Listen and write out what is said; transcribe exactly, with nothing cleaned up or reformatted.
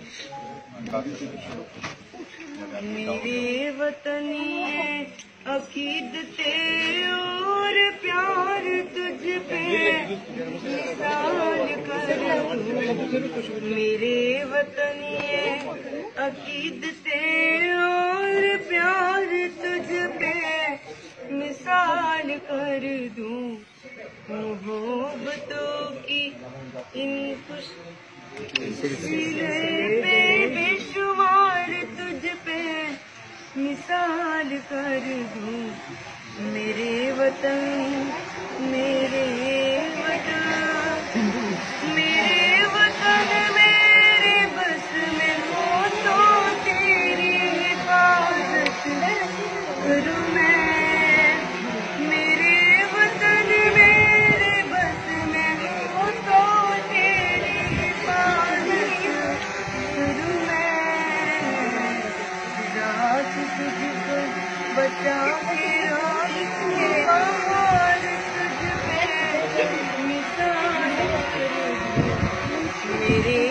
मेरे वतनिए अकीदते और प्यार तुझ पे मिसाल कर दूं। मेरे वतनिए अकीदते और प्यार तुझ पे मिसाल कर दूं। मोहब्बतों की इन खुश पे बेशुमार तुझ पे मिसाल कर दूं। मेरे वतन मेरे वतन मेरे वतन मेरे बस में हो तो तेरी हिफाजत करूं मैं। मेरे वतन मेरे बस में हो तो तेरी हिफाजत करूं मैं। रात तुझको बचा के रखूं बाहर तुझ पे मिसाल कर दूं। मेरे